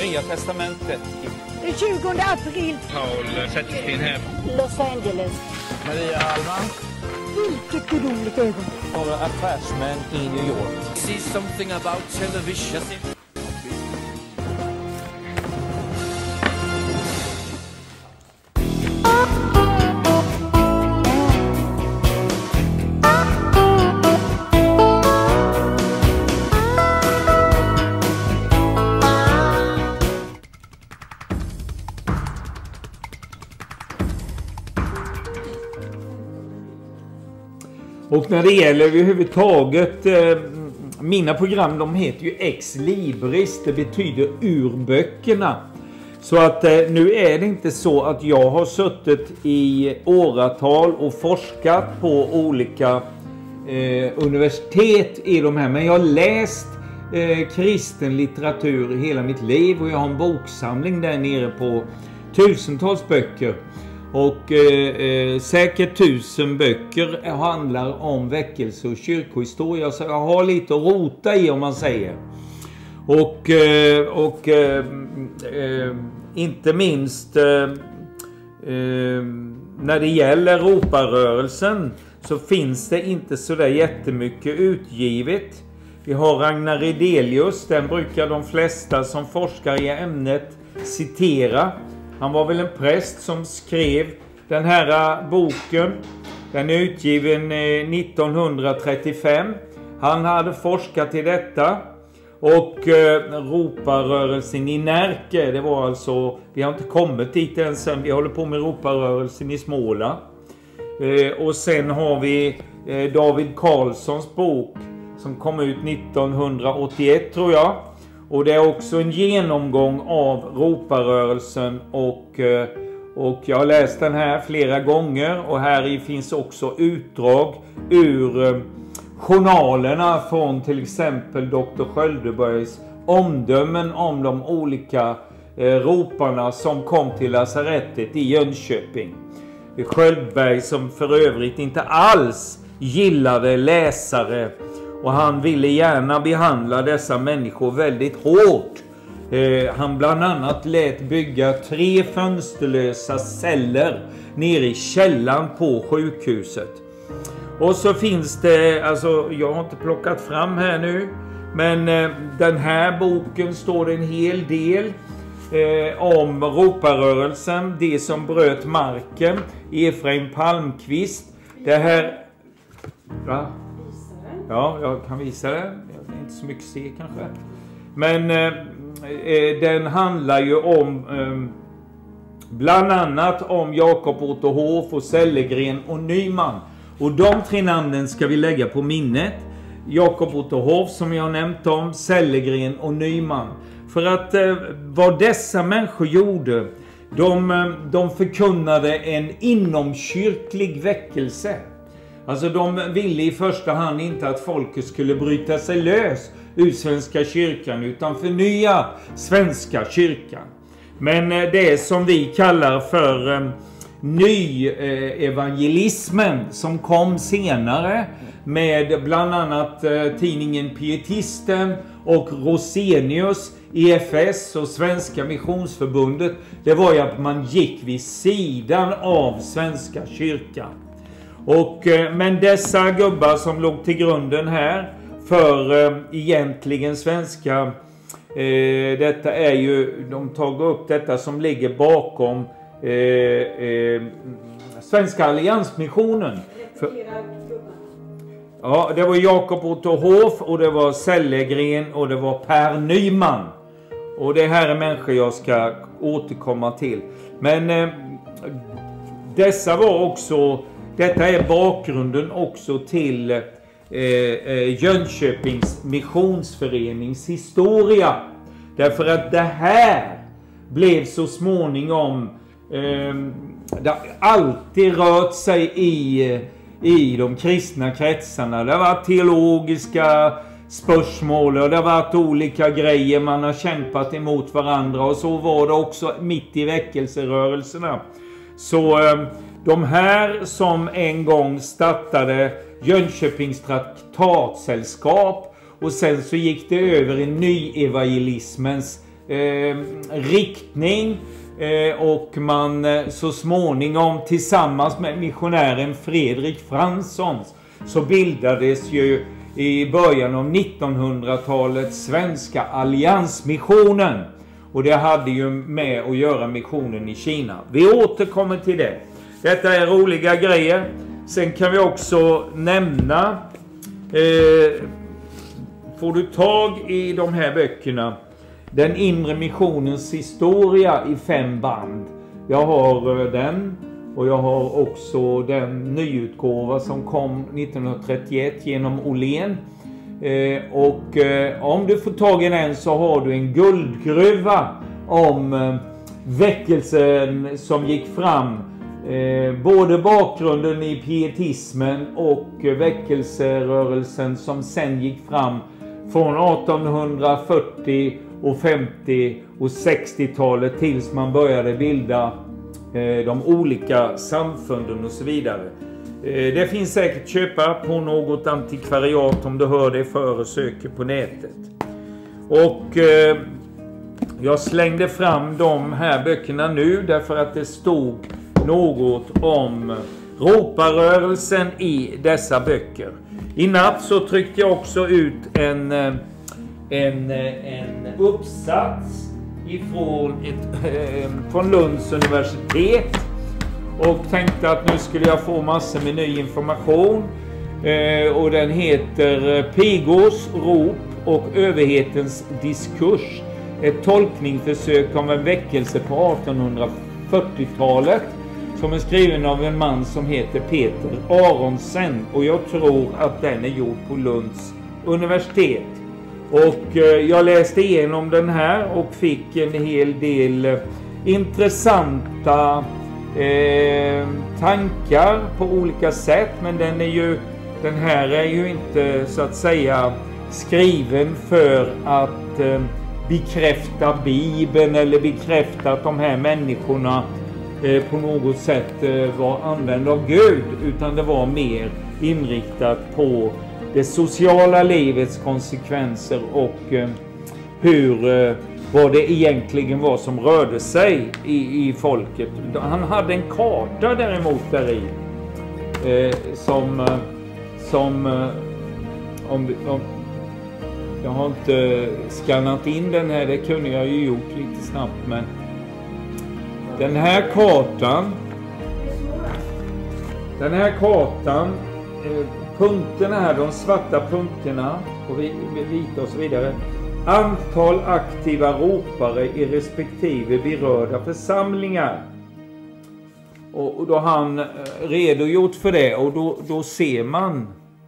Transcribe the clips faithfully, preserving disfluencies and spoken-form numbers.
Nya testamentet. Den tjugonde april. Paul Zettersten här. Los Angeles. Maria Alman. Vilket gudomligt ögon. Några affärsmän i New York. See something about television. Och när det gäller överhuvudtaget, eh, mina program, de heter ju Ex Libris, det betyder ur böckerna. Så att eh, nu är det inte så att jag har suttit i åratal och forskat på olika eh, universitet i de här. Men jag har läst eh, kristen litteratur hela mitt liv och jag har en boksamling där nere på tusentals böcker. Och eh, eh, säkert tusen böcker handlar om väckelse och kyrkohistoria. Så jag har lite att rota i, om man säger. Och, eh, och eh, eh, inte minst eh, eh, när det gäller Europarörelsen så finns det inte så där jättemycket utgivet. Vi har Ragnar Redelius, den brukar de flesta som forskar i ämnet citera. Han var väl en präst som skrev den här boken. Den är utgiven nittonhundratrettiofem. Han hade forskat i detta. Och eh, Europarörelsen i Närke, det var alltså, vi har inte kommit dit än sen, vi håller på med Europarörelsen i Småland. Eh, och sen har vi eh, David Karlssons bok som kom ut nittonhundraåttioett tror jag. Och det är också en genomgång av Europarörelsen och, och jag har läst den här flera gånger. Och här finns också utdrag ur journalerna från till exempel doktor Sköldebergs omdömen om de olika roparna som kom till lasarettet i Jönköping. Sköldeberg som för övrigt inte alls gillade läsare. Och han ville gärna behandla dessa människor väldigt hårt. Eh, han bland annat lät bygga tre fönsterlösa celler nere i källaren på sjukhuset. Och så finns det, alltså jag har inte plockat fram här nu, men eh, den här boken står det en hel del eh, om Europarörelsen, det som bröt marken, Efraim Palmqvist. Det här... Va? Ja, jag kan visa det. Det är inte så mycket att se kanske. Men eh, den handlar ju om eh, bland annat om Jakob Otto Hoff och Sellegren och Nyman. Och de tre namnen ska vi lägga på minnet. Jakob Otto Hoff som jag har nämnt om, Sellegren och Nyman. För att eh, vad dessa människor gjorde, de, de förkunnade en inomkyrklig väckelse. Alltså de ville i första hand inte att folket skulle bryta sig lös ur Svenska kyrkan utan förnya Svenska kyrkan. Men det som vi kallar för eh, ny eh, evangelismen som kom senare med bland annat eh, tidningen Pietisten och Rosenius, E F S och Svenska missionsförbundet. Det var ju att man gick vid sidan av Svenska kyrkan. Och, men dessa gubbar som låg till grunden här för eh, egentligen svenska, eh, detta är ju, de tagit upp detta som ligger bakom eh, eh, Svenska alliansmissionen. För, ja, det var Jakob Otto Hoff och det var Sellegren och det var Per Nyman. Och det här är människor jag ska återkomma till. Men eh, dessa var också... Detta är bakgrunden också till eh, eh, Jönköpings missionsförenings historia. Därför att det här blev så småningom, eh, det har alltid rört sig i, i de kristna kretsarna. Det har varit teologiska spörsmål och det har varit olika grejer, man har kämpat emot varandra och så var det också mitt i väckelserörelserna. Så... Eh, De här som en gång startade Jönköpings traktatsällskap och sen så gick det över i ny evangelismens eh, riktning eh, och man eh, så småningom tillsammans med missionären Fredrik Franssons så bildades ju i början av nittonhundratalet Svenska Alliansmissionen. Och det hade ju med att göra missionen i Kina. Vi återkommer till det. Detta är roliga grejer. Sen kan vi också nämna, eh, får du tag i de här böckerna, Den inre missionens historia i fem band. Jag har eh, den och jag har också den nyutgåva som kom nittonhundratrettioett genom Åhlén. Eh, och eh, om du får tag i den så har du en guldgruva om eh, väckelsen som gick fram. Eh, både bakgrunden i pietismen och eh, väckelserörelsen som sen gick fram från artonhundrafyrtio och femtio och sextiotalet tills man började bilda eh, de olika samfunden och så vidare. Eh, det finns säkert köpa på något antikvariat om du hör det för och söker på nätet. Och eh, jag slängde fram de här böckerna nu därför att det stod något om roparörelsen i dessa böcker. I natt så tryckte jag också ut en, en, en uppsats ifrån ett, från Lunds universitet och tänkte att nu skulle jag få massor med ny information. Och den heter Pigors rop och överhetens diskurs. Ett tolkningsförsök om en väckelse på artonhundrafyrtiotalet som är skriven av en man som heter Peter Aronsen, och jag tror att den är gjord på Lunds universitet. Och jag läste igenom den här och fick en hel del intressanta eh, tankar på olika sätt, men den är ju den här är ju inte så att säga skriven för att eh, bekräfta Bibeln eller bekräfta att de här människorna eh, på något sätt eh, var använda av Gud, utan det var mer inriktat på det sociala livets konsekvenser och eh, hur eh, vad det egentligen var som rörde sig i, i folket. Han hade en karta däremot där i eh, som eh, som eh, om, om jag har inte skannat in den här, det kunde jag ju gjort lite snabbt, men den här kartan den här kartan eh, punkterna här, de svarta punkterna och vita och så vidare, antal aktiva ropare i respektive berörda församlingar, och, och då har han eh, redogjort för det, och då, då ser man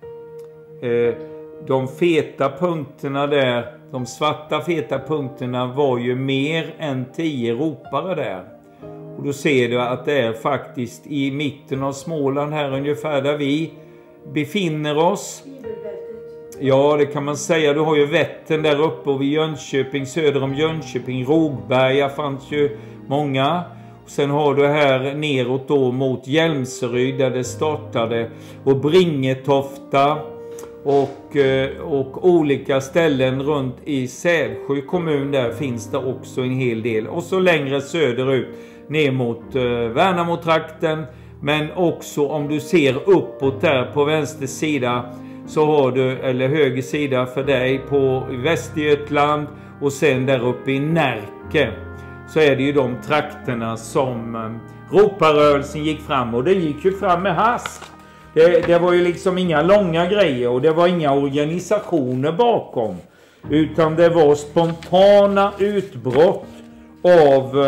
eh, de feta punkterna där, de svarta feta punkterna var ju mer än tio ropare där. Och då ser du att det är faktiskt i mitten av Småland här ungefär där vi befinner oss. Ja, det kan man säga. Du har ju Vättern där uppe och vid Jönköping, söder om Jönköping, Rogberga fanns ju många. Och sen har du här neråt då mot Hjälmseryd där det startade, och Bringetofta och, och olika ställen runt i Sävsjö kommun, där finns det också en hel del. Och så längre söderut ner mot uh, Värnamo-trakten, men också om du ser uppåt där på vänster sida så har du, eller höger sida för dig på Västergötland, och sen där uppe i Närke så är det ju de trakterna som um, roparörelsen gick fram, och det gick ju fram med hast. Det, det var ju liksom inga långa grejer och det var inga organisationer bakom, utan det var spontana utbrott av,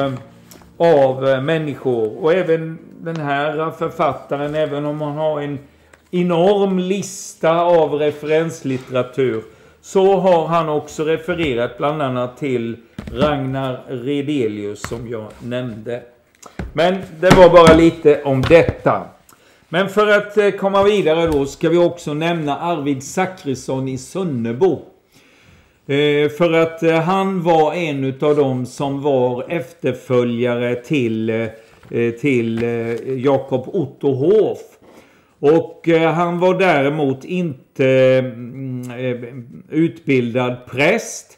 av människor. Och även den här författaren, även om man har en enorm lista av referenslitteratur, så har han också refererat bland annat till Ragnar Redelius som jag nämnde. Men det var bara lite om detta. Men för att komma vidare då ska vi också nämna Arvid Zachrisson i Sunnebo. Eh, för att eh, han var en av dem som var efterföljare till, eh, till eh, Jakob Otto Hoff. Och eh, han var däremot inte eh, utbildad präst,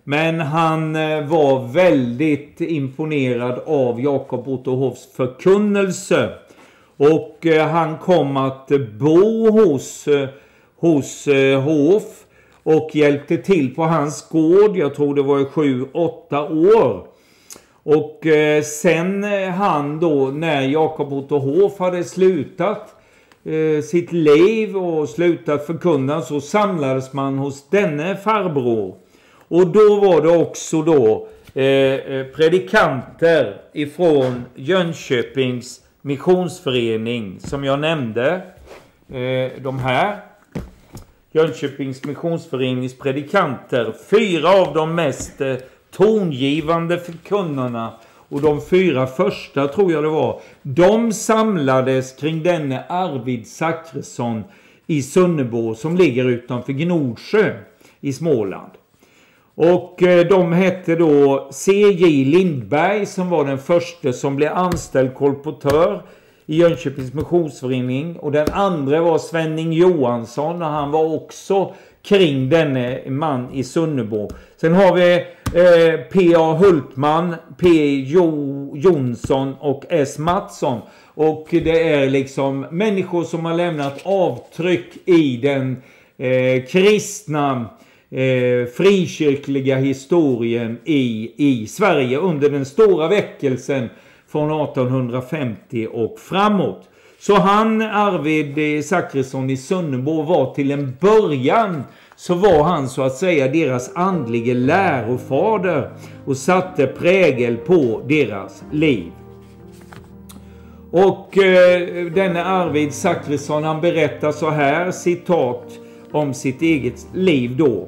Men han eh, var väldigt imponerad av Jakob Otto Hoffs förkunnelse. Och eh, han kom att bo hos, eh, hos eh, Hoff och hjälpte till på hans gård. Jag tror det var i sju, åtta år. Och eh, sen eh, han då, när Jakob Otto Hoff hade slutat eh, sitt liv och slutat förkunna, så samlades man hos denne farbror. Och då var det också då eh, predikanter ifrån Jönköpings missionsförening som jag nämnde. Eh, de här. Jönköpings missionsförenings predikanter. Fyra av de mest eh, tongivande förkunnarna. Och de fyra första tror jag det var. De samlades kring denne Arvid Zachrisson i Sunnebo som ligger utanför Gnosjö i Småland. Och de hette då C J Lindberg som var den första som blev anställd kolportör i Jönköpings missionsförening. Och den andra var Svenning Johansson och han var också kring denne man i Sunnebo. Sen har vi eh, P A Hultman, P Jo Jonsson och S Mattsson. Och det är liksom människor som har lämnat avtryck i den eh, kristna Eh, frikyrkliga historien i, i Sverige under den stora väckelsen från artonhundrafemtio och framåt. Så han, Arvid Zachrisson i Sunnebo, var till en början så var han så att säga deras andlige lärofader och satte prägel på deras liv. Och eh, denne Arvid Zachrisson, han berättar så här, citat om sitt eget liv då.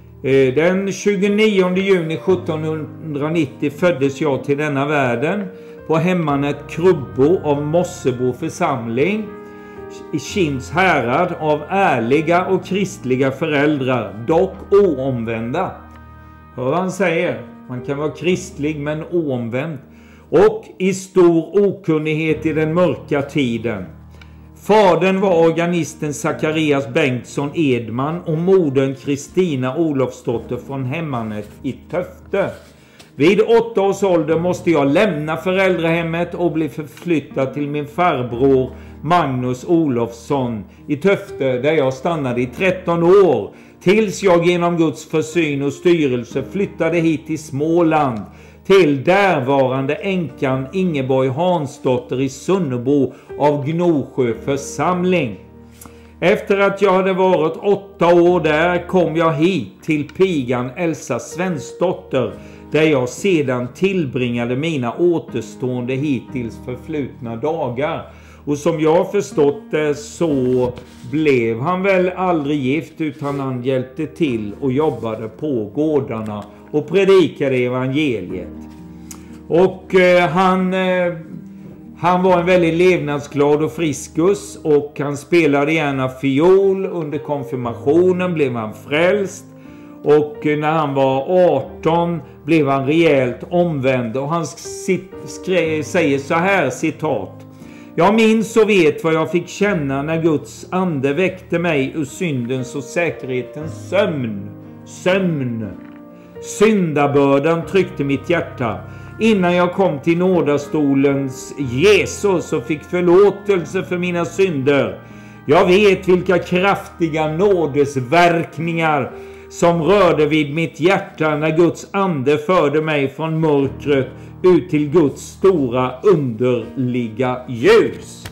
Den tjugonionde juni sjuttonhundranittio föddes jag till denna världen på hemmanet Krubbo av Mossebo församling i Kinds härad av ärliga och kristliga föräldrar, dock oomvända. Hör vad han säger? Man kan vara kristlig men oomvänd. Och i stor okunnighet i den mörka tiden. Fadern var organisten Zacharias Bengtsson Edman och modern Kristina Olofsdotter från hemmanet i Töfte. Vid åtta års ålder måste jag lämna föräldrahemmet och bli förflyttad till min farbror Magnus Olofsson i Töfte där jag stannade i tretton år. Tills jag genom Guds försyn och styrelse flyttade hit till Småland till därvarande änkan Ingeborg Hansdotter i Sunnebo av Gnosjö församling. Efter att jag hade varit åtta år där kom jag hit till pigan Elsa Svensdotter där jag sedan tillbringade mina återstående hittills förflutna dagar. Och som jag förstått det så blev han väl aldrig gift utan han hjälpte till och jobbade på gårdarna och predikade evangeliet. Och eh, han, eh, han var en väldigt levnadsglad och friskus och han spelade gärna fiol. Under konfirmationen blev han frälst och eh, när han var arton blev han rejält omvänd och han skrev, säger så här, citat. Jag minns och vet vad jag fick känna när Guds ande väckte mig ur syndens och säkerhetens sömn. Sömn. Syndabördan tryckte mitt hjärta. Innan jag kom till nådastolens Jesus och fick förlåtelse för mina synder. Jag vet vilka kraftiga nådesverkningar som rörde vid mitt hjärta när Guds ande förde mig från mörkret ut till Guds stora underliga ljus.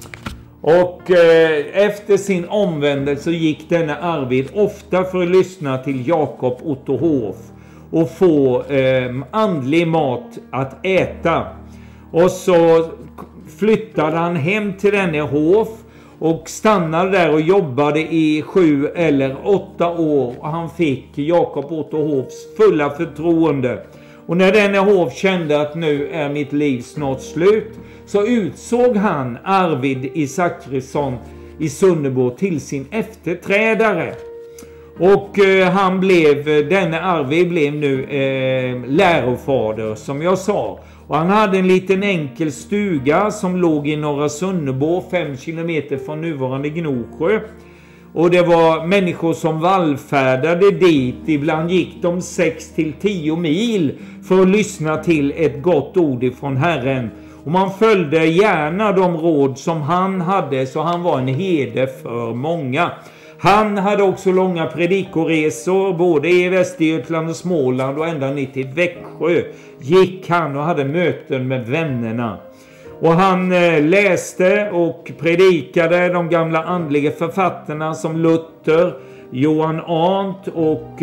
Och eh, efter sin omvändelse gick denna Arvid ofta för att lyssna till Jakob Otto Hoff och få eh, andlig mat att äta. Och så flyttade han hem till denne Hoff och stannade där och jobbade i sju eller åtta år. Och han fick Jakob Otto Hoffs fulla förtroende. Och när denne Hoff kände att nu är mitt liv snart slut så utsåg han Arvid i Zachrisson i Sunnebo till sin efterträdare. Och eh, han blev, denne Arvid blev nu eh, lärofader som jag sa. Och han hade en liten enkel stuga som låg i norra Sunnebo, fem kilometer från nuvarande Gnosjö. Och det var människor som vallfärdade dit. Ibland gick de sex till tio mil för att lyssna till ett gott ord ifrån Herren. Och man följde gärna de råd som han hade, så han var en herde för många. Han hade också långa predikoresor både i Västergötland och Småland, och ända ner till Växjö gick han och hade möten med vännerna. Och han läste och predikade de gamla andliga författarna som Luther, Johan Arndt och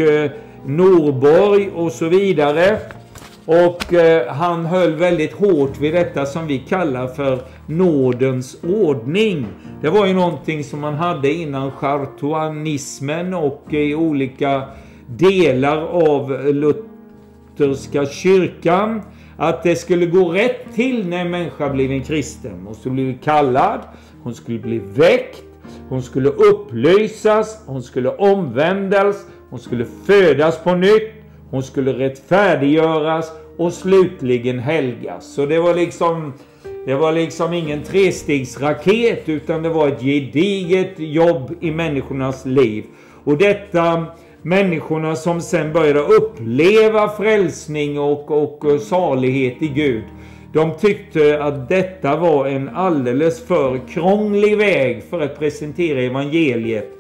Norborg och så vidare. Och eh, han höll väldigt hårt vid detta som vi kallar för nådens ordning. Det var ju någonting som man hade innan chartuanismen och i olika delar av lutherska kyrkan. Att det skulle gå rätt till när en människa blev en kristen. Hon skulle bli kallad, hon skulle bli väckt, hon skulle upplösas, hon skulle omvändas, hon skulle födas på nytt. Hon skulle rättfärdiggöras och slutligen helgas. Så det var liksom, det var liksom ingen trestegsraket, utan det var ett gediget jobb i människornas liv. Och detta människorna som sen började uppleva frälsning och, och salighet i Gud. De tyckte att detta var en alldeles för krånglig väg för att presentera evangeliet.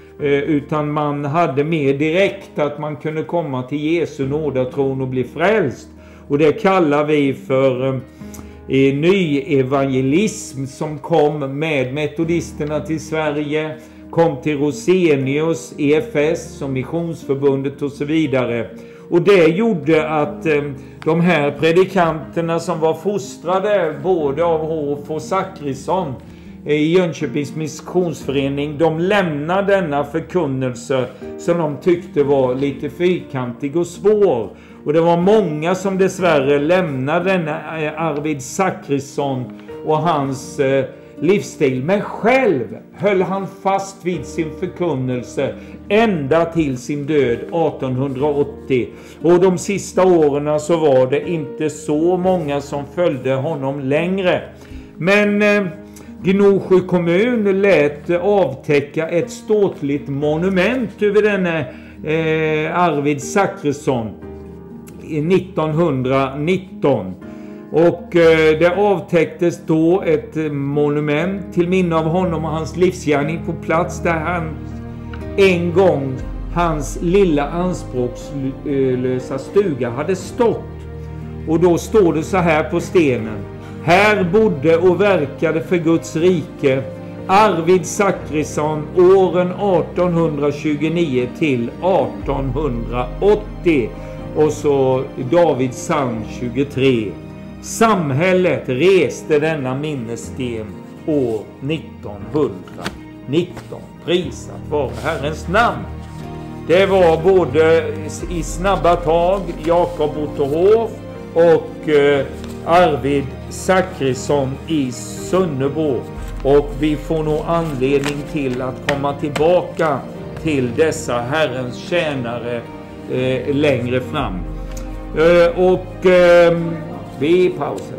Utan man hade mer direkt att man kunde komma till Jesu nådatron och bli frälst. Och det kallar vi för eh, ny evangelism, som kom med metodisterna till Sverige, kom till Rosenius, E F S som missionsförbundet och så vidare. Och det gjorde att eh, de här predikanterna som var fostrade både av Hof och Zachrisson i Jönköpings missionsförening, de lämnade denna förkunnelse som de tyckte var lite fyrkantig och svår. Och det var många som dessvärre lämnade denna Arvid Zachrisson och hans eh, livsstil. Men själv höll han fast vid sin förkunnelse ända till sin död artonhundraåttio. Och de sista åren så var det inte så många som följde honom längre. Men eh, Gnosjö kommun lät avtäcka ett ståtligt monument över denne eh, Arvid Zachrisson nittonhundranitton. Och eh, det avtäcktes då ett monument till minne av honom och hans livsgärning på plats där han en gång, hans lilla anspråkslösa stuga hade stått. Och då står det så här på stenen: här bodde och verkade för Guds rike Arvid Zachrisson åren artonhundratjugonio till artonhundraåttio. Och så David Sand tjugotre. Samhället reste denna minnessten år nittonhundranitton. Prisat vare Herrens namn. Det var både i snabba tag Jakob Otto Hof och eh, Arvid Zachrisson i Sunnebo. Och vi får nog anledning till att komma tillbaka till dessa Herrens tjänare eh, längre fram. Eh, och eh, vi pausar.